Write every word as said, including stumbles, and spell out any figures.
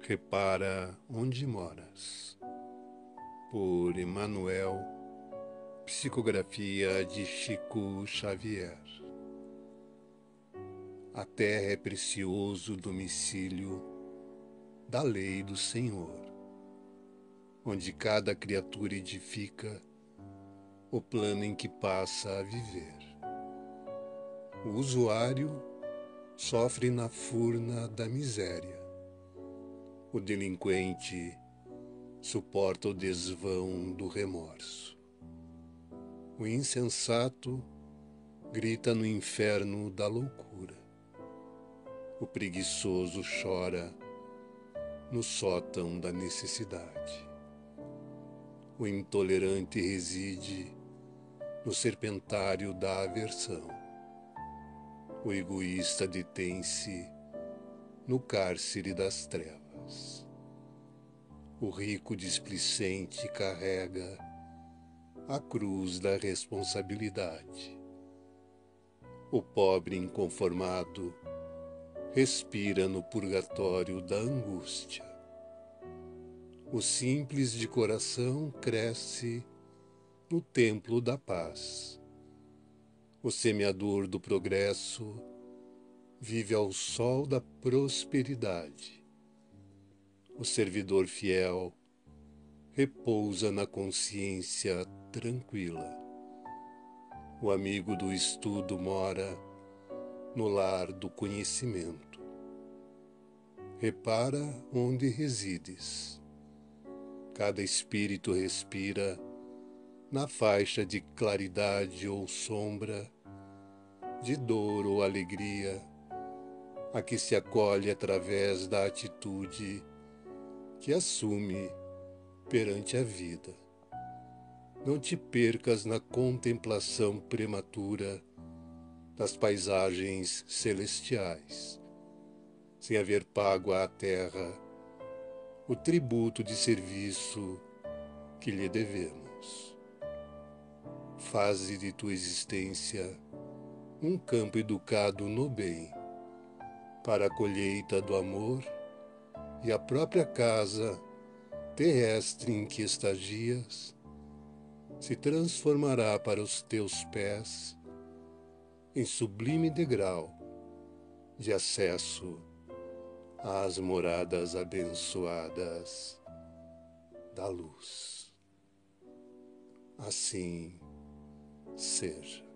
Repara onde moras, por Emmanuel, psicografia de Chico Xavier. A terra é precioso domicílio da lei do Senhor, onde cada criatura edifica o plano em que passa a viver. O usuário sofre na furna da miséria. O delinquente suporta o desvão do remorso. O insensato grita no inferno da loucura. O preguiçoso chora no sótão da necessidade. O intolerante reside no serpentário da aversão. O egoísta detém-se no cárcere das trevas. O rico displicente carrega a cruz da responsabilidade. O pobre inconformado respira no purgatório da angústia. O simples de coração cresce no templo da paz. O semeador do progresso vive ao sol da prosperidade. O servidor fiel repousa na consciência tranquila. O amigo do estudo mora no lar do conhecimento. Repara onde resides. Cada espírito respira na faixa de claridade ou sombra, de dor ou alegria, a que se acolhe através da atitude que assume perante a vida. Não te percas na contemplação prematura das paisagens celestiais, sem haver pago à terra o tributo de serviço que lhe devemos. Faze de tua existência um campo educado no bem, para a colheita do amor, e a própria casa terrestre em que estagias se transformará para os teus pés em sublime degrau de acesso às moradas abençoadas da luz. Assim seja.